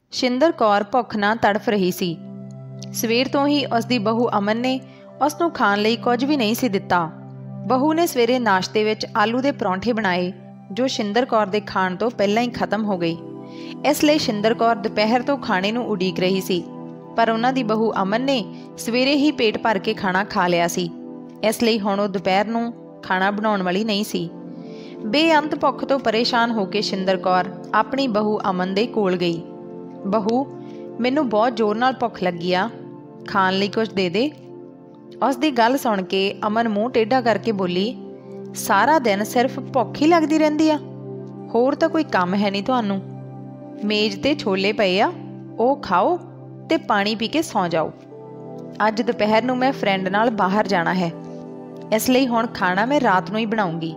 ਸ਼ਿੰਦਰ ਕੌਰ ਭੁੱਖ ਨਾਲ ਤੜਫ ਰਹੀ ਸੀ। ਸਵੇਰ ਤੋਂ ਹੀ ਉਸਦੀ ਬਹੂ ਅਮਨ ਨੇ ਉਸ ਨੂੰ ਖਾਣ ਲਈ ਕੁਝ ਵੀ ਨਹੀਂ ਸੀ ਦਿੱਤਾ। ਬਹੂ ਨੇ ਸਵੇਰੇ ਨਾਸ਼ਤੇ ਵਿੱਚ ਆਲੂ ਦੇ ਪਰੌਂਠੇ ਬਣਾਏ ਜੋ ਸ਼ਿੰਦਰ ਕੌਰ ਦੇ ਖਾਣ ਤੋਂ ਪਹਿਲਾਂ ਹੀ ਖਤਮ ਹੋ ਗਈ। ਇਸ ਲਈ ਸ਼ਿੰਦਰ ਕੌਰ ਦੁਪਹਿਰ ਤੋਂ ਖਾਣੇ ਨੂੰ ਉਡੀਕ ਰਹੀ ਸੀ, ਪਰ ਉਹਨਾਂ ਦੀ ਬਹੂ ਅਮਨ ਨੇ ਸਵੇਰੇ ਹੀ ਪੇਟ ਭਰ ਕੇ ਖਾਣਾ ਖਾ ਲਿਆ ਸੀ। ਇਸ ਲਈ ਹੁਣ ਉਹ ਦੁਪਹਿਰ ਨੂੰ ਖਾਣਾ ਬਣਾਉਣ ਵਾਲੀ ਨਹੀਂ ਸੀ। ਬੇਅੰਤ ਭੁੱਖ ਤੋਂ ਪਰੇਸ਼ਾਨ ਹੋ ਕੇ ਸ਼ਿੰਦਰ ਕੌਰ ਆਪਣੀ ਬਹੂ ਅਮਨ ਦੇ ਕੋਲ ਗਈ। ਬਹੂ, ਮੈਨੂੰ ਬਹੁਤ ਜ਼ੋਰ ਨਾਲ ਭੁੱਖ ਲੱਗੀ ਆ, ਖਾਣ ਲਈ ਕੁਝ ਦੇ ਦੇ। ਉਸ ਦੀ ਗੱਲ ਸੁਣ ਕੇ ਅਮਨ ਮੂੰਹ ਟੇਢਾ ਕਰਕੇ ਬੋਲੀ, ਸਾਰਾ ਦਿਨ ਸਿਰਫ ਭੁੱਖ ਹੀ ਲੱਗਦੀ ਰਹਿੰਦੀ ਆ, ਹੋਰ ਤਾਂ ਕੋਈ ਕੰਮ ਹੈ ਨਹੀਂ ਤੁਹਾਨੂੰ। ਮੇਜ਼ ਤੇ ਛੋਲੇ ਪਏ ਆ, ਉਹ ਖਾਓ ਤੇ ਪਾਣੀ ਪੀ ਕੇ ਸੌਂ ਜਾਓ। ਅੱਜ ਦੁਪਹਿਰ ਨੂੰ ਮੈਂ ਫਰੈਂਡ ਨਾਲ ਬਾਹਰ ਜਾਣਾ ਹੈ, ਇਸ ਲਈ ਹੁਣ ਖਾਣਾ ਮੈਂ ਰਾਤ ਨੂੰ ਹੀ ਬਣਾਉਂਗੀ।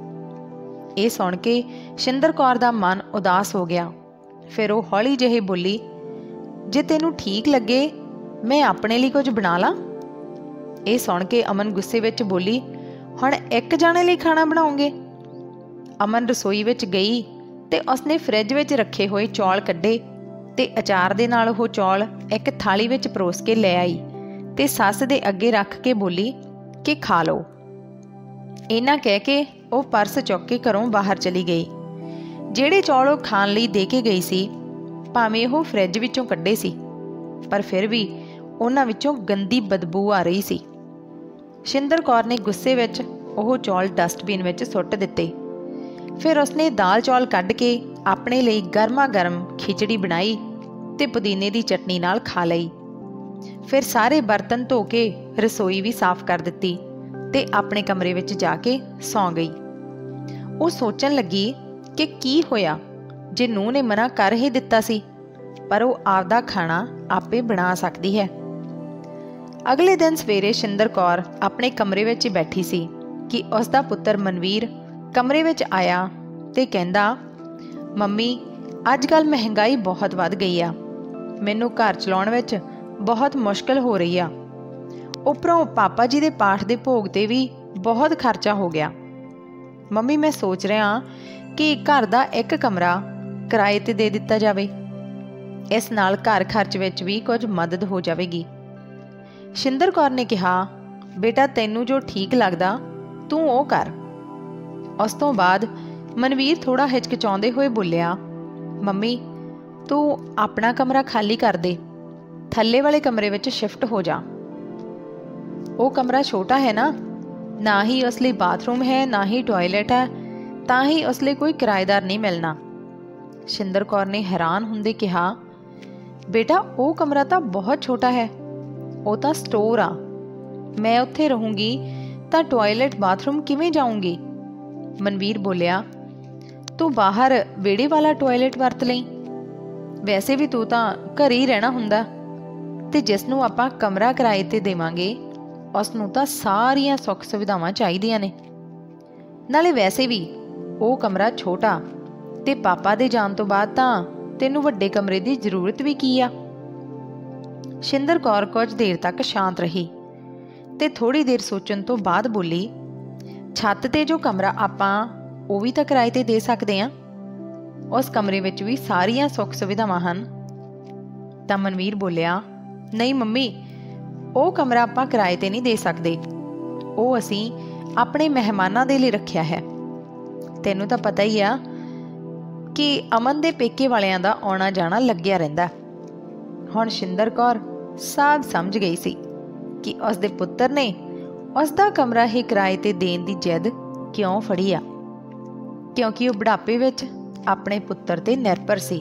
ਇਹ ਸੁਣ ਕੇ ਸ਼ਿੰਦਰ ਕੌਰ ਦਾ ਮਨ ਉਦਾਸ ਹੋ ਗਿਆ। ਫਿਰ ਉਹ ਹੌਲੀ ਜਿਹੀ ਬੋਲੀ, ਜੇ ਤੈਨੂੰ ਠੀਕ ਲੱਗੇ ਮੈਂ ਆਪਣੇ ਲਈ ਕੁਝ ਬਣਾ ਲਾਂ। ਇਹ ਸੁਣ ਕੇ ਅਮਨ ਗੁੱਸੇ ਵਿੱਚ ਬੋਲੀ, ਹੁਣ ਇੱਕ ਜਾਣੇ ਲਈ ਖਾਣਾ ਬਣਾਉਂਗੇ। ਅਮਨ ਰਸੋਈ ਵਿੱਚ ਗਈ ਤੇ ਉਸਨੇ ਫਰਿੱਜ ਵਿੱਚ ਰੱਖੇ ਹੋਏ ਚੌਲ ਕੱਢੇ ਤੇ ਅਚਾਰ ਦੇ ਨਾਲ ਉਹ ਚੌਲ ਇੱਕ ਥਾਲੀ ਵਿੱਚ ਪਰੋਸ ਕੇ ਲੈ ਆਈ ਤੇ ਸੱਸ ਦੇ ਅੱਗੇ ਰੱਖ ਕੇ ਬੋਲੀ ਕਿ ਖਾ ਲਓ। ਇਹਨਾਂ ਕਹਿ ਕੇ ਉਹ ਪਰਸ ਚੁੱਕ ਕੇ ਘਰੋਂ ਬਾਹਰ ਚਲੀ ਗਈ। ਜਿਹੜੇ ਚੌਲ ਉਹ ਖਾਣ ਲਈ ਦੇ ਕੇ ਗਈ ਸੀ, ਭਾਵੇਂ ਉਹ ਫਰਿੱਜ ਵਿੱਚੋਂ ਕੱਢੇ ਸੀ, ਪਰ ਫਿਰ ਵੀ ਉਹਨਾਂ ਵਿੱਚੋਂ ਗੰਦੀ ਬਦਬੂ ਆ ਰਹੀ ਸੀ। ਸ਼ਿੰਦਰ ਕੌਰ ਨੇ ਗੁੱਸੇ ਵਿੱਚ ਉਹ ਚੌਲ ਡਸਟਬਿਨ ਵਿੱਚ ਸੁੱਟ ਦਿੱਤੇ। ਫਿਰ ਉਸਨੇ ਦਾਲ ਚੌਲ ਕੱਢ ਕੇ ਆਪਣੇ ਲਈ ਗਰਮਾ ਗਰਮ ਖਿਚੜੀ ਬਣਾਈ ਤੇ ਪੁਦੀਨੇ ਦੀ ਚਟਨੀ ਨਾਲ ਖਾ ਲਈ। ਫਿਰ ਸਾਰੇ ਬਰਤਨ ਧੋ ਕੇ ਰਸੋਈ ਵੀ ਸਾਫ਼ ਕਰ ਦਿੱਤੀ ਤੇ ਆਪਣੇ ਕਮਰੇ ਵਿੱਚ ਜਾ ਕੇ ਸੌਂ ਗਈ। ਉਹ ਸੋਚਣ ਲੱਗੀ ਕਿ ਕੀ ਹੋਇਆ ਜੇ ਨੂੰਹ ਨੇ ਮਨਾ ਕਰ ਹੀ ਦਿੱਤਾ ਸੀ, ਪਰ ਉਹ ਆਪਦਾ ਖਾਣਾ ਆਪੇ ਬਣਾ ਸਕਦੀ ਹੈ। ਅਗਲੇ ਦਿਨ ਸਵੇਰੇ ਸ਼ਿੰਦਰ ਕੌਰ ਆਪਣੇ ਕਮਰੇ ਵਿੱਚ ਹੀ ਬੈਠੀ ਸੀ ਕਿ ਉਸ ਦਾ ਪੁੱਤਰ ਮਨਵੀਰ ਕਮਰੇ ਵਿੱਚ ਆਇਆ ਤੇ ਕਹਿੰਦਾ, ਮੰਮੀ, ਅੱਜ ਕੱਲ੍ਹ ਮਹਿੰਗਾਈ ਬਹੁਤ ਵੱਧ ਗਈ ਆ, ਮੈਨੂੰ ਘਰ ਚਲਾਉਣ ਵਿੱਚ ਬਹੁਤ ਮੁਸ਼ਕਿਲ ਹੋ ਰਹੀ ਆ। ਉੱਪਰੋਂ ਪਾਪਾ ਜੀ ਦੇ ਪਾਠ ਦੇ ਭੋਗ 'ਤੇ ਵੀ ਬਹੁਤ ਖਰਚਾ ਹੋ ਗਿਆ। ਮੰਮੀ, ਮੈਂ ਸੋਚ ਰਿਹਾ ਕਿ ਘਰ ਦਾ ਇੱਕ ਕਮਰਾ ਕਿਰਾਏ 'ਤੇ ਦੇ ਦਿੱਤਾ ਜਾਵੇ, ਇਸ ਨਾਲ ਘਰ ਖਰਚ ਵਿੱਚ ਵੀ ਕੁਝ ਮਦਦ ਹੋ ਜਾਵੇਗੀ। ਸ਼ਿੰਦਰ ਕੌਰ ਨੇ ਕਿਹਾ, ਬੇਟਾ ਤੈਨੂੰ ਜੋ ਠੀਕ ਲੱਗਦਾ ਤੂੰ ਉਹ ਕਰ। ਉਸ ਤੋਂ ਬਾਅਦ ਮਨਵੀਰ ਥੋੜ੍ਹਾ ਹਿਚਕਿਚਾਉਂਦੇ ਹੋਏ ਬੋਲਿਆ, ਮੰਮੀ ਤੂੰ ਆਪਣਾ ਕਮਰਾ ਖਾਲੀ ਕਰ ਦੇ, ਥੱਲੇ ਵਾਲੇ ਕਮਰੇ ਵਿੱਚ ਸ਼ਿਫਟ ਹੋ ਜਾ। ਉਹ ਕਮਰਾ ਛੋਟਾ ਹੈ ਨਾ ਹੀ ਉਸ ਲਈ ਬਾਥਰੂਮ ਹੈ, ਨਾ ਹੀ ਟਾਇਲਟ ਹੈ, ਤਾਂ ਹੀ ਉਸ ਲਈ ਕੋਈ ਕਿਰਾਏਦਾਰ ਨਹੀਂ ਮਿਲਣਾ। ਸ਼ਿੰਦਰ ਕੌਰ ਨੇ ਹੈਰਾਨ ਹੁੰਦੇ ਕਿਹਾ, ਬੇਟਾ ਉਹ ਕਮਰਾ ਤਾਂ ਬਹੁਤ ਛੋਟਾ ਹੈ, ਉਹ ਤਾਂ ਸਟੋਰ ਆ, ਮੈਂ ਉੱਥੇ ਰਹੂੰਗੀ ਤਾਂ ਟਾਇਲਟ ਬਾਥਰੂਮ ਕਿਵੇਂ ਜਾਊਂਗੀ। ਮਨਵੀਰ ਬੋਲਿਆ, ਤੂੰ ਬਾਹਰ ਵਿਹੜੇ ਵਾਲਾ ਟਾਇਲਟ ਵਰਤ ਲਈ, ਵੈਸੇ ਵੀ ਤੂੰ ਤਾਂ ਘਰ ਹੀ ਰਹਿਣਾ ਹੁੰਦਾ, ਤੇ ਜਿਸ ਨੂੰ ਆਪਾਂ ਕਮਰਾ ਕਿਰਾਏ 'ਤੇ ਦੇਵਾਂਗੇ ਉਸ ਨੂੰ ਤਾਂ ਸਾਰੀਆਂ ਸੁੱਖ ਸੁਵਿਧਾਵਾਂ ਚਾਹੀਦੀਆਂ ਨੇ। ਨਾਲੇ ਵੈਸੇ ਵੀ ਉਹ ਕਮਰਾ ਛੋਟਾ, ਤੇ ਪਾਪਾ ਦੇ ਜਾਣ ਤੋਂ ਬਾਅਦ ਤਾਂ ਤੈਨੂੰ ਵੱਡੇ ਕਮਰੇ ਦੀ ਜ਼ਰੂਰਤ ਵੀ ਕੀ ਆ। ਸ਼ਿੰਦਰ ਕੌਰ ਕੁਝ ਦੇਰ ਤੱਕ ਸ਼ਾਂਤ ਰਹੀ ਤੇ ਥੋੜ੍ਹੀ ਦੇਰ ਸੋਚਣ ਤੋਂ ਬਾਅਦ ਬੋਲੀ, ਛੱਤ 'ਤੇ ਜੋ ਕਮਰਾ ਆਪਾਂ ਉਹ ਵੀ ਤਾਂ ਕਿਰਾਏ 'ਤੇ ਦੇ ਸਕਦੇ ਹਾਂ, ਉਸ ਕਮਰੇ ਵਿੱਚ ਵੀ ਸਾਰੀਆਂ ਸੁੱਖ ਸੁਵਿਧਾਵਾਂ ਹਨ। ਤਾਂ ਮਨਵੀਰ ਬੋਲਿਆ, ਨਹੀਂ ਮੰਮੀ, ਉਹ ਕਮਰਾ ਆਪਾਂ ਕਿਰਾਏ 'ਤੇ ਨਹੀਂ ਦੇ ਸਕਦੇ, ਉਹ ਅਸੀਂ ਆਪਣੇ ਮਹਿਮਾਨਾਂ ਦੇ ਲਈ ਰੱਖਿਆ ਹੈ। ਤੈਨੂੰ ਤਾਂ ਪਤਾ ਹੀ ਆ ਕਿ ਅਮਨ ਦੇ ਪੇਕੇ ਵਾਲਿਆਂ ਦਾ ਆਉਣਾ ਜਾਣਾ ਲੱਗਿਆ ਰਹਿੰਦਾ। ਹੁਣ ਸ਼ਿੰਦਰ ਕੌਰ ਸਭ ਸਮਝ ਗਈ ਸੀ ਕਿ ਉਸ ਦੇ ਪੁੱਤਰ ਨੇ ਉਸ ਦਾ ਕਮਰਾ ਹੀ ਕਿਰਾਏ 'ਤੇ ਦੇਣ ਦੀ ਜਿੱਦ ਕਿਉਂ ਫੜੀ ਆ, ਕਿਉਂਕਿ ਉਹ ਬੁਢਾਪੇ ਵਿੱਚ ਆਪਣੇ ਪੁੱਤਰ 'ਤੇ ਨਿਰਭਰ ਸੀ।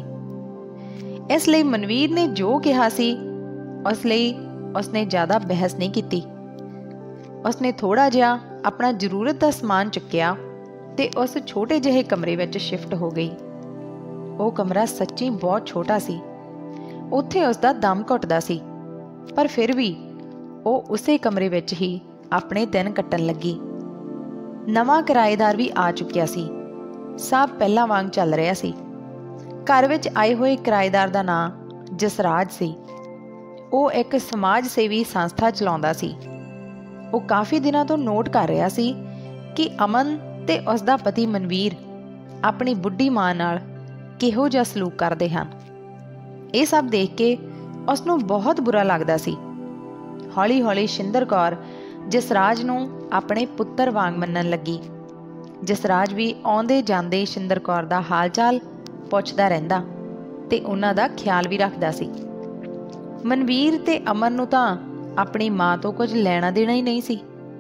ਇਸ ਲਈ ਮਨਵੀਰ ਨੇ ਜੋ ਕਿਹਾ ਸੀ ਉਸ ਲਈ ਉਸਨੇ ਜ਼ਿਆਦਾ ਬਹਿਸ ਨਹੀਂ ਕੀਤੀ। ਉਸਨੇ ਥੋੜ੍ਹਾ ਜਿਹਾ ਆਪਣਾ ਜ਼ਰੂਰਤ ਦਾ ਸਮਾਨ ਚੁੱਕਿਆ ਤੇ ਉਸ ਛੋਟੇ ਜਿਹੇ ਕਮਰੇ ਵਿੱਚ ਸ਼ਿਫਟ ਹੋ ਗਈ। ਉਹ ਕਮਰਾ ਸੱਚੀ ਬਹੁਤ ਛੋਟਾ ਸੀ, ਉੱਥੇ ਉਸ ਦਾ ਦਮ ਘੁੱਟਦਾ ਸੀ, ਪਰ ਫਿਰ ਵੀ ਉਹ ਉਸੇ ਕਮਰੇ ਵਿੱਚ ਹੀ ਆਪਣੇ ਦਿਨ ਕੱਟਣ ਲੱਗੀ। ਨਵਾਂ ਕਿਰਾਏਦਾਰ ਵੀ ਆ ਚੁੱਕਿਆ ਸੀ, ਸਭ ਪਹਿਲਾਂ ਵਾਂਗ ਚੱਲ ਰਿਹਾ ਸੀ। ਘਰ ਵਿੱਚ ਆਏ ਹੋਏ ਕਿਰਾਏਦਾਰ ਦਾ ਨਾਂ ਜਸਰਾਜ ਸੀ। ਉਹ ਇੱਕ ਸਮਾਜ ਸੇਵੀ ਸੰਸਥਾ ਚਲਾਉਂਦਾ ਸੀ। ਉਹ ਕਾਫੀ ਦਿਨਾਂ ਤੋਂ ਨੋਟ ਕਰ ਰਿਹਾ ਸੀ ਕਿ ਅਮਨ ਤੇ ਉਸ ਦਾ ਪਤੀ ਮਨਵੀਰ ਆਪਣੀ ਬੁੱਢੀ ਮਾਂ ਨਾਲ ਕਿਹੋ ਜਿਹਾ ਸਲੂਕ ਕਰਦੇ ਹਨ। ਇਹ ਸਭ ਦੇਖ ਕੇ ਉਸ ਨੂੰ ਬਹੁਤ ਬੁਰਾ ਲੱਗਦਾ ਸੀ। ਹੌਲੀ ਹੌਲੀ ਸ਼ਿੰਦਰ ਕੌਰ ਜਸਰਾਜ ਨੂੰ ਆਪਣੇ ਪੁੱਤਰ ਵਾਂਗ ਮੰਨਣ ਲੱਗੀ। ਜਸਰਾਜ ਵੀ ਆਉਂਦੇ ਜਾਂਦੇ ਸ਼ਿੰਦਰ ਕੌਰ ਦਾ ਹਾਲ ਚਾਲ ਪੁੱਛਦਾ ਰਹਿੰਦਾ ਤੇ ਉਹਨਾਂ ਦਾ ਖਿਆਲ ਵੀ ਰੱਖਦਾ ਸੀ। ਮਨਵੀਰ ਤੇ ਅਮਨ ਨੂੰ ਤਾਂ ਆਪਣੀ ਮਾਂ ਤੋਂ ਕੁਝ ਲੈਣਾ ਦੇਣਾ ਹੀ ਨਹੀਂ ਸੀ।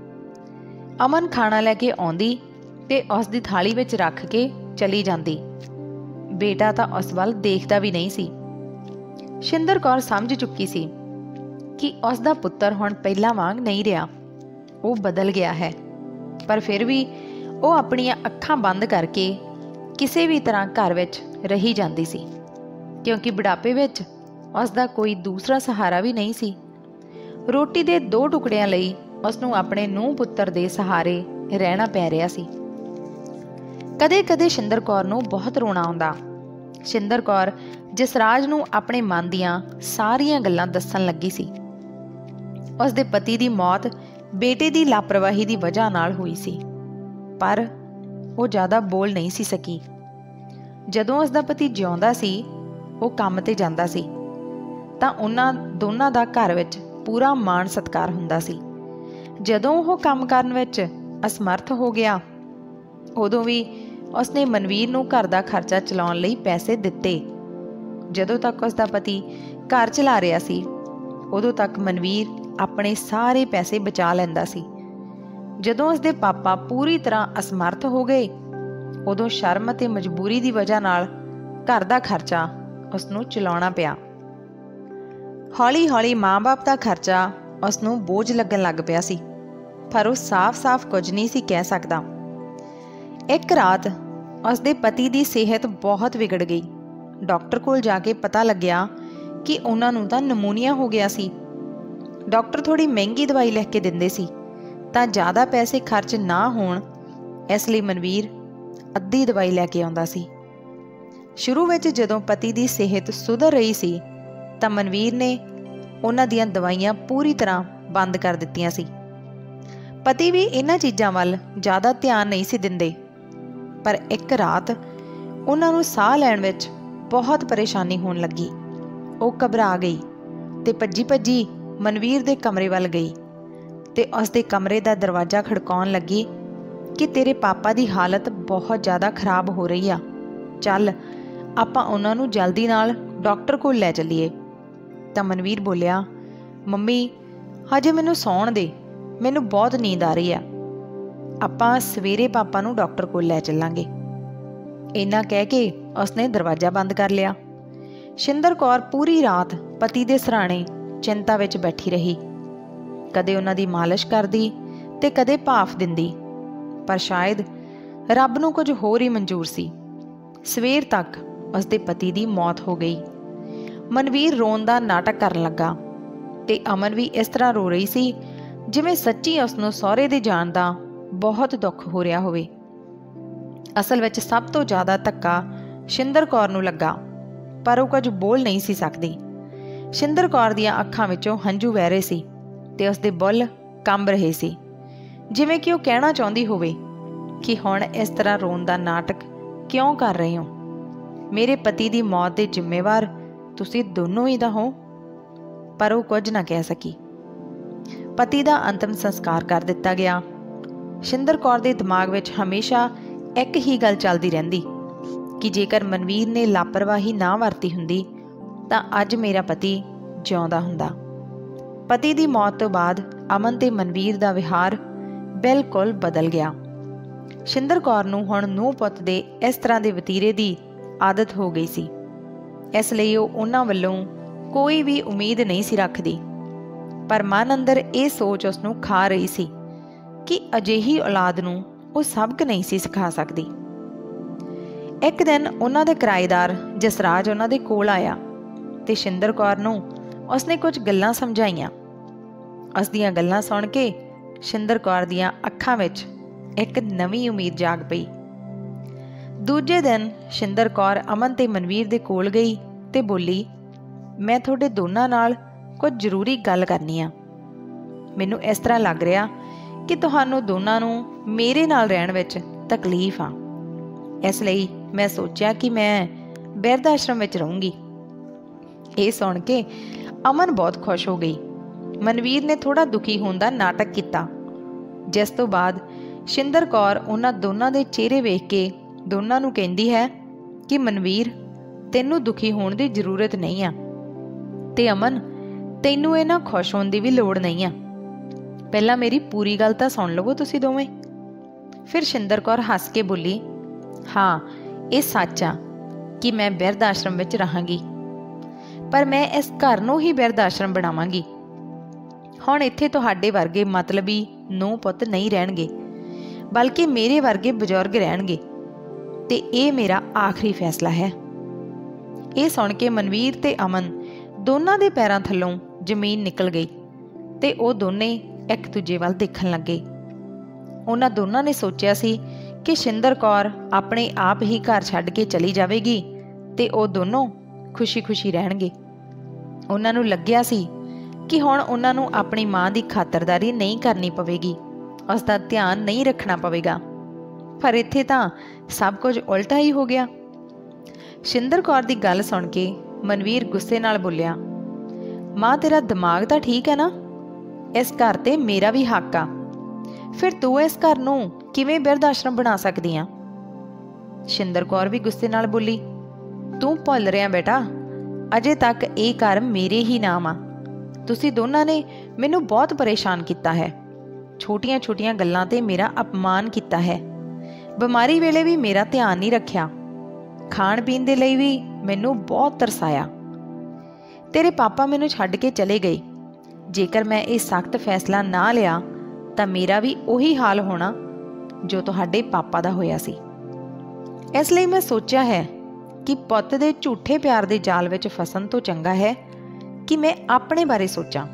ਅਮਨ ਖਾਣਾ ਲੈ ਕੇ ਆਉਂਦੀ ਤੇ ਉਸ ਦੀ ਥਾਲੀ ਵਿੱਚ ਰੱਖ ਕੇ ਚਲੀ ਜਾਂਦੀ। ਬੇਟਾ ਤਾਂ ਉਸ ਵੱਲ ਦੇਖਦਾ ਵੀ ਨਹੀਂ ਸੀ। ਸ਼ਿੰਦਰ ਕੌਰ ਸਮਝ ਚੁੱਕੀ ਸੀ ਕਿ ਉਸ ਦਾ ਪੁੱਤਰ ਹੁਣ ਪਹਿਲਾਂ ਵਾਂਗ ਨਹੀਂ ਰਿਹਾ, ਉਹ ਬਦਲ ਗਿਆ ਹੈ। ਪਰ ਫਿਰ ਵੀ ਉਹ ਆਪਣੀਆਂ ਅੱਖਾਂ ਬੰਦ ਕਰਕੇ ਕਿਸੇ ਵੀ ਤਰ੍ਹਾਂ ਘਰ ਵਿੱਚ ਰਹੀ ਜਾਂਦੀ ਸੀ, ਕਿਉਂਕਿ ਬੁਢਾਪੇ ਵਿੱਚ ਉਸ ਦਾ ਕੋਈ ਦੂਸਰਾ ਸਹਾਰਾ ਵੀ ਨਹੀਂ ਸੀ। ਰੋਟੀ ਦੇ 2 ਟੁਕੜਿਆਂ ਲਈ ਉਸ ਨੂੰ ਆਪਣੇ ਨੂੰਹ ਪੁੱਤਰ ਦੇ ਸਹਾਰੇ ਰਹਿਣਾ ਪੈ ਰਿਹਾ ਸੀ। ਕਦੇ-ਕਦੇ ਸ਼ਿੰਦਰ ਕੌਰ ਨੂੰ ਬਹੁਤ ਰੋਣਾ ਆਉਂਦਾ। ਸ਼ਿੰਦਰ ਕੌਰ ਜਸਰਾਜ ਨੂੰ ਆਪਣੇ ਮਨ ਦੀਆਂ ਸਾਰੀਆਂ ਗੱਲਾਂ ਦੱਸਣ ਲੱਗੀ ਸੀ। ਉਸ ਦੇ ਪਤੀ ਦੀ ਮੌਤ ਬੇਟੇ ਦੀ ਲਾਪਰਵਾਹੀ ਦੀ ਵਜ੍ਹਾ ਨਾਲ ਹੋਈ ਸੀ, ਪਰ ਉਹ ਜ਼ਿਆਦਾ ਬੋਲ ਨਹੀਂ ਸੀ ਸਕੀ। ਜਦੋਂ ਉਸ ਦਾ ਪਤੀ ਜਿਉਂਦਾ ਸੀ, ਉਹ ਕੰਮ ਤੇ ਜਾਂਦਾ ਸੀ ਤਾਂ ਉਹਨਾਂ ਦੋਨਾਂ ਦਾ ਘਰ ਵਿੱਚ ਪੂਰਾ ਮਾਣ ਸਤਿਕਾਰ ਹੁੰਦਾ ਸੀ। ਜਦੋਂ ਉਹ ਕੰਮ ਕਰਨ ਵਿੱਚ ਅਸਮਰਥ ਹੋ ਗਿਆ, ਉਦੋਂ ਵੀ ਉਸਨੇ ਮਨਵੀਰ ਨੂੰ ਘਰ ਦਾ ਖਰਚਾ ਚਲਾਉਣ ਲਈ ਪੈਸੇ ਦਿੱਤੇ। ਜਦੋਂ ਤੱਕ ਉਸ ਦਾ ਪਤੀ ਘਰ ਚਲਾ ਰਿਹਾ ਸੀ, ਉਦੋਂ ਤੱਕ ਮਨਵੀਰ ਆਪਣੇ ਸਾਰੇ ਪੈਸੇ ਬਚਾ ਲੈਂਦਾ ਸੀ। ਜਦੋਂ ਉਸ ਦੇ ਪਾਪਾ ਪੂਰੀ ਤਰ੍ਹਾਂ ਅਸਮਰਥ ਹੋ ਗਏ, ਉਦੋਂ ਸ਼ਰਮ ਅਤੇ ਮਜਬੂਰੀ ਦੀ ਵਜ੍ਹਾ ਨਾਲ ਘਰ ਦਾ ਖਰਚਾ ਉਸ ਨੂੰ ਚਲਾਉਣਾ ਪਿਆ। ਹੌਲੀ-ਹੌਲੀ ਮਾਂ-ਬਾਪ ਦਾ ਖਰਚਾ ਉਸ ਨੂੰ ਬੋਝ ਲੱਗਣ ਲੱਗ ਪਿਆ ਸੀ, ਪਰ ਉਹ ਸਾਫ਼-ਸਾਫ਼ ਕੁਝ ਨਹੀਂ ਸੀ ਕਹਿ ਸਕਦਾ। ਇੱਕ ਰਾਤ ਉਸ ਦੇ ਪਤੀ ਦੀ ਸਿਹਤ ਬਹੁਤ ਵਿਗੜ ਗਈ। ਡਾਕਟਰ ਕੋਲ ਜਾ ਕੇ ਪਤਾ ਲੱਗਿਆ ਕਿ ਉਹਨਾਂ ਨੂੰ ਤਾਂ ਨਮੂਨੀਆ ਹੋ ਗਿਆ ਸੀ। ਡਾਕਟਰ ਥੋੜੀ ਮਹਿੰਗੀ ਦਵਾਈ ਲਿਖ ਕੇ ਦਿੰਦੇ ਸੀ ਤਾਂ ਜ਼ਿਆਦਾ ਪੈਸੇ ਖਰਚ ਨਾ ਹੋਣ, ਇਸ ਲਈ ਮਨਵੀਰ ਅੱਧੀ ਦਵਾਈ ਲੈ ਕੇ ਆਉਂਦਾ ਸੀ। ਸ਼ੁਰੂ ਵਿੱਚ ਜਦੋਂ ਪਤੀ ਦੀ ਸਿਹਤ ਸੁਧਰ ਰਹੀ ਸੀ ਤਾਂ ਮਨਵੀਰ ਨੇ ਉਹਨਾਂ ਦੀਆਂ ਦਵਾਈਆਂ ਪੂਰੀ ਤਰ੍ਹਾਂ ਬੰਦ ਕਰ ਦਿੱਤੀਆਂ ਸੀ। ਪਤੀ ਵੀ ਇਹਨਾਂ ਚੀਜ਼ਾਂ ਵੱਲ ਜ਼ਿਆਦਾ ਧਿਆਨ ਨਹੀਂ ਸੀ ਦਿੰਦੇ, ਪਰ ਇੱਕ ਰਾਤ ਉਹਨਾਂ ਨੂੰ ਸਾਹ ਲੈਣ ਵਿੱਚ ਬਹੁਤ ਪਰੇਸ਼ਾਨੀ ਹੋਣ ਲੱਗੀ। ਉਹ ਘਬਰਾ ਗਈ ਤੇ ਭੱਜੀ ਮਨਵੀਰ ਦੇ ਕਮਰੇ ਵੱਲ ਗਈ ਤੇ ਉਸ ਦੇ ਕਮਰੇ ਦਾ ਦਰਵਾਜ਼ਾ ਖੜਕਾਉਣ ਲੱਗੀ ਕਿ ਤੇਰੇ ਪਾਪਾ ਦੀ ਹਾਲਤ ਬਹੁਤ ਜ਼ਿਆਦਾ ਖਰਾਬ ਹੋ ਰਹੀ ਆ, ਚੱਲ ਆਪਾਂ ਉਹਨਾਂ ਨੂੰ ਜਲਦੀ ਨਾਲ ਡਾਕਟਰ ਕੋਲ ਲੈ ਚੱਲੀਏ। ਤਾਂ ਮਨਵੀਰ ਬੋਲਿਆ, ਮੰਮੀ ਹਜੇ ਮੈਨੂੰ ਸੌਣ ਦੇ, ਮੈਨੂੰ ਬਹੁਤ ਨੀਂਦ ਆ ਰਹੀ ਆ, ਆਪਾਂ ਸਵੇਰੇ ਪਾਪਾ ਨੂੰ ਡਾਕਟਰ ਕੋਲ ਲੈ ਚੱਲਾਂਗੇ। ਇੰਨਾ ਕਹਿ ਕੇ ਉਸਨੇ ਦਰਵਾਜ਼ਾ ਬੰਦ ਕਰ ਲਿਆ। ਸ਼ਿੰਦਰ ਕੌਰ ਪੂਰੀ ਰਾਤ ਪਤੀ ਦੇ ਸਿਰਹਾਣੇ ਚਿੰਤਾ ਵਿੱਚ ਬੈਠੀ ਰਹੀ। ਕਦੇ ਉਹਨਾਂ ਦੀ ਮਾਲਿਸ਼ ਕਰਦੀ ਤੇ ਕਦੇ ਭਾਫ ਦਿੰਦੀ, ਪਰ ਸ਼ਾਇਦ ਰੱਬ ਨੂੰ ਕੁਝ ਹੋਰ ਹੀ ਮਨਜ਼ੂਰ ਸੀ। ਸਵੇਰ ਤੱਕ ਉਸਦੇ ਪਤੀ ਦੀ ਮੌਤ ਹੋ ਗਈ। ਮਨਵੀਰ ਰੋਣ ਦਾ ਨਾਟਕ ਕਰਨ ਲੱਗਾ ਤੇ ਅਮਨ ਵੀ ਇਸ ਤਰ੍ਹਾਂ ਰੋ ਰਹੀ ਸੀ ਜਿਵੇਂ ਸੱਚੀ ਉਸ ਨੂੰ ਸਹੁਰੇ ਦੇ ਜਾਣ ਦਾ ਬਹੁਤ ਦੁੱਖ ਹੋ ਰਿਹਾ ਹੋਵੇ। ਅਸਲ ਵਿੱਚ ਸਭ ਤੋਂ ਜ਼ਿਆਦਾ ਧੱਕਾ ਸ਼ਿੰਦਰ ਕੌਰ ਨੂੰ ਲੱਗਾ, ਪਰ ਉਹ ਕੁਝ ਬੋਲ ਨਹੀਂ ਸੀ ਸਕਦੀ। ਸ਼ਿੰਦਰ ਕੌਰ ਦੀਆਂ ਅੱਖਾਂ ਵਿੱਚੋਂ ਹੰਝੂ ਵਹਿ ਰਹੇ ਸੀ ਤੇ ਉਸਦੇ ਬੁੱਲ੍ਹ ਕੰਬ ਰਹੇ ਸੀ, ਜਿਵੇਂ ਕਿ ਉਹ ਕਹਿਣਾ ਚਾਹੁੰਦੀ ਹੋਵੇ ਕਿ ਹੁਣ ਇਸ ਤਰ੍ਹਾਂ ਰੋਣ ਦਾ ਨਾਟਕ ਕਿਉਂ ਕਰ ਰਹੇ ਹੋ? ਮੇਰੇ ਪਤੀ ਦੀ ਮੌਤ ਦੇ ਜ਼ਿੰਮੇਵਾਰ ਤੁਸੀਂ ਦੋਨੋਂ ਹੀ ਤਾਂ ਹੋ। ਪਰ ਉਹ ਕੁਝ ਨਾ ਕਹਿ ਸਕੀ। ਪਤੀ ਦਾ ਅੰਤਮ ਸੰਸਕਾਰ ਕਰ ਦਿੱਤਾ ਗਿਆ। ਸ਼ਿੰਦਰ ਕੌਰ ਦੇ ਦਿਮਾਗ ਵਿੱਚ ਹਮੇਸ਼ਾ ਇੱਕ ਹੀ ਗੱਲ ਚੱਲਦੀ ਰਹਿੰਦੀ ਕਿ ਜੇਕਰ ਮਨਵੀਰ ਨੇ ਲਾਪਰਵਾਹੀ ਨਾ ਵਰਤੀ ਹੁੰਦੀ ਤਾਂ ਅੱਜ ਮੇਰਾ ਪਤੀ ਜਿਉਂਦਾ ਹੁੰਦਾ। ਪਤੀ ਦੀ ਮੌਤ ਤੋਂ ਬਾਅਦ ਅਮਨ ਤੇ ਮਨਵੀਰ ਦਾ ਵਿਹਾਰ ਬਿਲਕੁਲ ਬਦਲ ਗਿਆ। ਸ਼ਿੰਦਰ ਕੌਰ ਨੂੰ ਹੁਣ ਨੂੰਹ ਪੁੱਤ ਦੇ ਇਸ ਤਰ੍ਹਾਂ ਦੇ ਵਤੀਰੇ ਦੀ ਆਦਤ ਹੋ ਗਈ ਸੀ, ਇਸ ਲਈ ਉਹ ਉਹਨਾਂ ਵੱਲੋਂ ਕੋਈ ਵੀ ਉਮੀਦ ਨਹੀਂ ਸੀ ਰੱਖਦੀ। ਪਰ ਮਨ ਅੰਦਰ ਇਹ ਸੋਚ ਉਸ ਨੂੰ ਖਾ ਰਹੀ ਸੀ ਕਿ ਅਜਿਹੀ ਔਲਾਦ ਨੂੰ ਉਹ ਸਬਕ ਨਹੀਂ ਸੀ ਸਿਖਾ ਸਕਦੀ। ਇੱਕ ਦਿਨ ਉਹਨਾਂ ਦਾ ਕਿਰਾਏਦਾਰ ਜਸਰਾਜ ਉਹਨਾਂ ਦੇ ਕੋਲ ਆਇਆ ਤੇ ਸ਼ਿੰਦਰ ਕੌਰ ਨੂੰ ਉਸਨੇ ਕੁਝ ਗੱਲਾਂ ਸਮਝਾਈਆਂ। ਉਸ ਦੀਆਂ ਗੱਲਾਂ ਸੁਣ ਕੇ ਸ਼ਿੰਦਰ ਕੌਰ ਦੀਆਂ ਅੱਖਾਂ ਵਿੱਚ ਇੱਕ ਨਵੀਂ ਉਮੀਦ ਜਾਗ ਪਈ। ਦੂਜੇ ਦਿਨ ਸ਼ਿੰਦਰ ਕੌਰ ਅਮਨ ਤੇ ਮਨਵੀਰ ਦੇ ਕੋਲ ਗਈ ਤੇ ਬੋਲੀ, ਮੈਂ ਤੁਹਾਡੇ ਦੋਨਾਂ ਨਾਲ ਕੁਝ ਜ਼ਰੂਰੀ ਗੱਲ ਕਰਨੀ ਆ। ਮੈਨੂੰ ਇਸ ਤਰ੍ਹਾਂ ਲੱਗ ਰਿਹਾ ਕਿ ਤੁਹਾਨੂੰ ਦੋਨਾਂ ਨੂੰ ਮੇਰੇ ਨਾਲ ਰਹਿਣ ਵਿੱਚ ਤਕਲੀਫ ਆ, ਇਸ ਲਈ ਮੈਂ ਸੋਚਿਆ ਕਿ ਮੈਂ ਬਿਰਧ ਆਸ਼ਰਮ ਵਿੱਚ ਰਹੂੰਗੀ। ਇਹ ਸੁਣ ਕੇ ਅਮਨ ਬਹੁਤ ਖੁਸ਼ ਹੋ ਗਈ। ਮਨਵੀਰ ਨੇ ਥੋੜਾ ਦੁਖੀ ਹੋਣ ਦਾ ਨਾਟਕ ਕੀਤਾ, ਜਿਸ ਤੋਂ ਬਾਅਦ ਸ਼ਿੰਦਰ ਕੌਰ ਉਹਨਾਂ ਦੋਨਾਂ ਦੇ ਚਿਹਰੇ ਵੇਖ ਕੇ ਦੋਨਾਂ ਨੂੰ ਕਹਿੰਦੀ ਹੈ ਕਿ ਮਨਵੀਰ, ਤੈਨੂੰ ਦੁਖੀ ਹੋਣ ਦੀ ਜ਼ਰੂਰਤ ਨਹੀਂ ਆ, ਤੇ ਅਮਨ, ਤੈਨੂੰ ਇਹਨਾਂ ਖੁਸ਼ ਹੋਣ ਦੀ ਵੀ ਲੋੜ ਨਹੀਂ ਆ। ਪਹਿਲਾਂ ਮੇਰੀ ਪੂਰੀ ਗੱਲ ਤਾਂ ਸੁਣ ਲਵੋ ਤੁਸੀਂ ਦੋਵੇਂ। ਫਿਰ ਸ਼ਿੰਦਰ ਕੌਰ ਹੱਸ ਕੇ ਬੋਲੀ, ਹਾਂ ਇਹ ਸੱਚ ਆ ਕਿ ਮੈਂ ਬਿਰਧ ਆਸ਼ਰਮ ਵਿੱਚ ਰਹਾਂਗੀ, ਪਰ ਮੈਂ ਇਸ ਘਰ ਨੂੰ ਹੀ ਬਿਰਧ ਆਸ਼ਰਮ ਬਣਾਵਾਂਗੀ। ਹੁਣ ਇੱਥੇ ਤੁਹਾਡੇ ਵਰਗੇ ਮਤਲਬੀ ਨੂੰਹ ਪੁੱਤ ਨਹੀਂ ਰਹਿਣਗੇ, ਬਲਕਿ ਮੇਰੇ ਵਰਗੇ ਬਜ਼ੁਰਗ ਰਹਿਣਗੇ, ਤੇ ਇਹ ਮੇਰਾ ਆਖਰੀ ਫੈਸਲਾ ਹੈ। ਇਹ ਸੁਣ ਕੇ ਮਨਵੀਰ ਤੇ ਅਮਨ ਦੋਨਾਂ ਦੇ ਪੈਰਾਂ ਥੱਲੋਂ ਜ਼ਮੀਨ ਨਿਕਲ ਗਈ ਤੇ ਉਹ ਦੋਨੇ ਇੱਕ ਦੂਜੇ ਵੱਲ ਦੇਖਣ ਲੱਗੇ। ਉਹਨਾਂ ਦੋਨਾਂ ਨੇ ਸੋਚਿਆ ਸੀ ਕਿ ਸ਼ਿੰਦਰ ਕੌਰ ਆਪਣੇ ਆਪ ਹੀ ਘਰ ਛੱਡ ਕੇ ਚਲੀ ਜਾਵੇਗੀ ਤੇ ਉਹ ਦੋਨੋਂ ਖੁਸ਼ੀ-ਖੁਸ਼ੀ ਰਹਿਣਗੇ। ਉਹਨਾਂ ਨੂੰ ਲੱਗਿਆ ਸੀ ਕਿ ਹੁਣ ਉਹਨਾਂ ਨੂੰ ਆਪਣੀ ਮਾਂ ਦੀ ਖਾਤਰਦਾਰੀ ਨਹੀਂ ਕਰਨੀ ਪਵੇਗੀ, ਉਸ ਦਾ ਧਿਆਨ ਨਹੀਂ ਰੱਖਣਾ ਪਵੇਗਾ। ਪਰ ਇੱਥੇ ਤਾਂ ਸਭ ਕੁਝ ਉਲਟਾ ਹੀ ਹੋ ਗਿਆ। ਸ਼ਿੰਦਰ ਕੌਰ ਦੀ ਗੱਲ ਸੁਣ ਕੇ ਮਨਵੀਰ ਗੁੱਸੇ ਨਾਲ ਬੋਲਿਆ, ਮਾਂ ਤੇਰਾ ਦਿਮਾਗ ਤਾਂ ਠੀਕ ਹੈ ਨਾ? ਇਸ ਘਰ ਤੇ ਮੇਰਾ ਵੀ ਹੱਕ ਆ, ਫਿਰ ਤੂੰ ਇਸ ਘਰ ਨੂੰ ਕਿਵੇਂ ਬਿਰਧ ਆਸ਼ਰਮ ਬਣਾ ਸਕਦੀ ਆ? ਸ਼ਿੰਦਰ ਕੌਰ ਵੀ ਗੁੱਸੇ ਨਾਲ ਬੋਲੀ, ਤੂੰ ਭੁੱਲ ਰਿਹਾ ਬੇਟਾ, ਅਜੇ ਤੱਕ ਇਹ ਘਰ ਮੇਰੇ ਹੀ ਨਾਮ ਆ। ਤੁਸੀਂ ਦੋਨਾਂ ਨੇ ਮੈਨੂੰ ਬਹੁਤ ਪਰੇਸ਼ਾਨ ਕੀਤਾ ਹੈ, ਛੋਟੀਆਂ-ਛੋਟੀਆਂ ਗੱਲਾਂ ਤੇ ਮੇਰਾ ਅਪਮਾਨ ਕੀਤਾ ਹੈ, ਬਿਮਾਰੀ ਵੇਲੇ ਵੀ ਮੇਰਾ ਧਿਆਨ ਨਹੀਂ ਰੱਖਿਆ, ਖਾਣ ਪੀਣ ਦੇ ਲਈ ਵੀ ਮੈਨੂੰ ਬਹੁਤ ਤਰਸਾਇਆ। ਤੇਰੇ ਪਾਪਾ ਮੈਨੂੰ ਛੱਡ ਕੇ ਚਲੇ ਗਏ। ਜੇਕਰ ਮੈਂ ਇਹ ਸਖਤ ਫੈਸਲਾ ਨਾ ਲਿਆ ਤਾਂ ਮੇਰਾ ਵੀ ਉਹੀ ਹਾਲ ਹੋਣਾ ਜੋ ਤੁਹਾਡੇ ਪਾਪਾ ਦਾ ਹੋਇਆ ਸੀ। ਇਸ ਲਈ ਮੈਂ ਸੋਚਿਆ ਹੈ ਕਿ ਪੁੱਤ ਦੇ ਝੂਠੇ ਪਿਆਰ ਦੇ ਜਾਲ ਵਿੱਚ ਫਸਣ ਤੋਂ ਚੰਗਾ ਹੈ ਕਿ ਮੈਂ ਆਪਣੇ ਬਾਰੇ ਸੋਚਾਂ।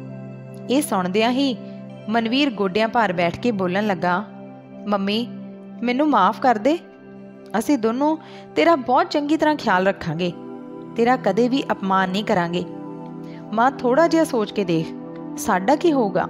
ਇਹ ਸੁਣਦਿਆਂ ਹੀ ਮਨਵੀਰ ਗੋਡਿਆਂ ਭਾਰ ਬੈਠ ਕੇ ਬੋਲਣ ਲੱਗਾ, ਮੰਮੀ ਮੈਨੂੰ ਮਾਫ਼ ਕਰ ਦੇ, ਅਸੀਂ ਦੋਨੋਂ ਤੇਰਾ ਬਹੁਤ ਚੰਗੀ ਤਰ੍ਹਾਂ ਖਿਆਲ ਰੱਖਾਂਗੇ, ਤੇਰਾ ਕਦੇ ਵੀ ਅਪਮਾਨ ਨਹੀਂ ਕਰਾਂਗੇ। ਮਾਂ ਥੋੜਾ ਜਿਹਾ ਸੋਚ ਕੇ ਦੇਖ, ਸਾਡਾ ਕੀ ਹੋਊਗਾ?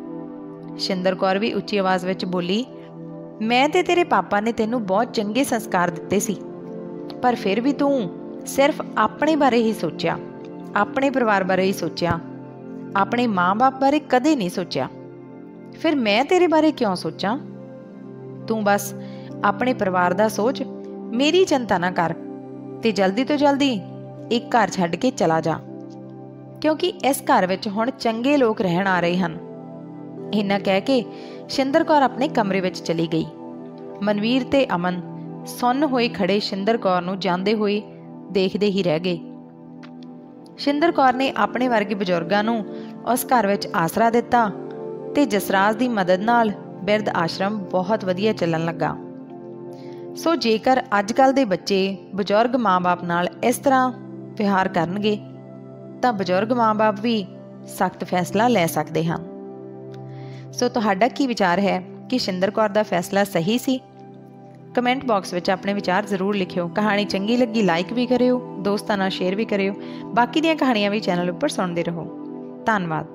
ਸ਼ਿੰਦਰ ਕੌਰ ਵੀ ਉੱਚੀ ਆਵਾਜ਼ ਵਿੱਚ ਬੋਲੀ, ਮੈਂ ਤੇ ਤੇਰੇ ਪਾਪਾ ਨੇ ਤੈਨੂੰ ਬਹੁਤ ਚੰਗੇ ਸੰਸਕਾਰ ਦਿੱਤੇ ਸੀ, ਪਰ ਫਿਰ ਵੀ ਤੂੰ ਸਿਰਫ ਆਪਣੇ ਬਾਰੇ ਹੀ ਸੋਚਿਆ, ਆਪਣੇ ਪਰਿਵਾਰ ਬਾਰੇ ਹੀ ਸੋਚਿਆ, ਆਪਣੇ ਮਾਂ-ਬਾਪ ਬਾਰੇ ਕਦੇ ਨਹੀਂ ਸੋਚਿਆ। ਫਿਰ ਮੈਂ ਤੇਰੇ ਬਾਰੇ ਕਿਉਂ ਸੋਚਾਂ? ਤੂੰ ਬਸ ਆਪਣੇ ਪਰਿਵਾਰ ਦਾ ਸੋਚ, ਮੇਰੀ ਚਿੰਤਾ ਨਾ ਕਰ, ਤੇ ਜਲਦੀ ਤੋਂ ਜਲਦੀ ਇੱਕ ਘਰ ਛੱਡ ਕੇ ਚਲਾ ਜਾ, ਕਿਉਂਕਿ ਇਸ ਘਰ ਵਿੱਚ ਹੁਣ ਚੰਗੇ ਲੋਕ ਰਹਿਣ ਆ ਰਹੇ ਹਨ। ਇੰਨਾ ਕਹਿ ਕੇ ਸ਼ਿੰਦਰ ਕੌਰ ਆਪਣੇ ਕਮਰੇ ਵਿੱਚ ਚਲੀ ਗਈ। ਮਨਵੀਰ ਤੇ ਅਮਨ ਸੁੰਨ ਹੋਏ ਖੜੇ ਸ਼ਿੰਦਰ ਕੌਰ ਨੂੰ ਜਾਂਦੇ ਹੋਏ ਦੇਖਦੇ ਹੀ ਰਹਿ ਗਏ। ਸ਼ਿੰਦਰ ਕੌਰ ਨੇ ਆਪਣੇ ਵਰਗੇ ਬਜ਼ੁਰਗਾਂ ਨੂੰ ਉਸ ਘਰ ਵਿੱਚ ਆਸਰਾ ਦਿੱਤਾ ਤੇ ਜਸਰਾਜ ਦੀ ਮਦਦ ਨਾਲ ਬਿਰਧ ਆਸ਼ਰਮ ਬਹੁਤ ਵਧੀਆ ਚੱਲਣ ਲੱਗਾ। ਸੋ ਜੇਕਰ ਅੱਜ ਕੱਲ੍ਹ ਦੇ ਬੱਚੇ ਬਜ਼ੁਰਗ ਮਾਂ-ਬਾਪ ਨਾਲ ਇਸ ਤਰ੍ਹਾਂ ਵਿਹਾਰ ਕਰਨਗੇ ਤਾਂ ਬਜ਼ੁਰਗ ਮਾਂ-ਬਾਪ ਵੀ ਸਖਤ ਫੈਸਲਾ ਲੈ ਸਕਦੇ ਹਨ। ਸੋ ਤੁਹਾਡਾ ਕੀ ਵਿਚਾਰ ਹੈ ਕਿ ਸ਼ਿੰਦਰ ਕੌਰ ਦਾ ਫੈਸਲਾ ਸਹੀ ਸੀ? ਕਮੈਂਟ ਬਾਕਸ ਵਿੱਚ ਆਪਣੇ ਵਿਚਾਰ ਜ਼ਰੂਰ ਲਿਖਿਓ। ਕਹਾਣੀ ਚੰਗੀ ਲੱਗੀ ਲਾਈਕ ਵੀ ਕਰਿਓ, ਦੋਸਤਾਂ ਨਾਲ ਸ਼ੇਅਰ ਵੀ ਕਰਿਓ। ਬਾਕੀ ਦੀਆਂ ਕਹਾਣੀਆਂ ਵੀ ਚੈਨਲ ਉੱਪਰ ਸੁਣਦੇ ਰਹੋ। ਧੰਨਵਾਦ।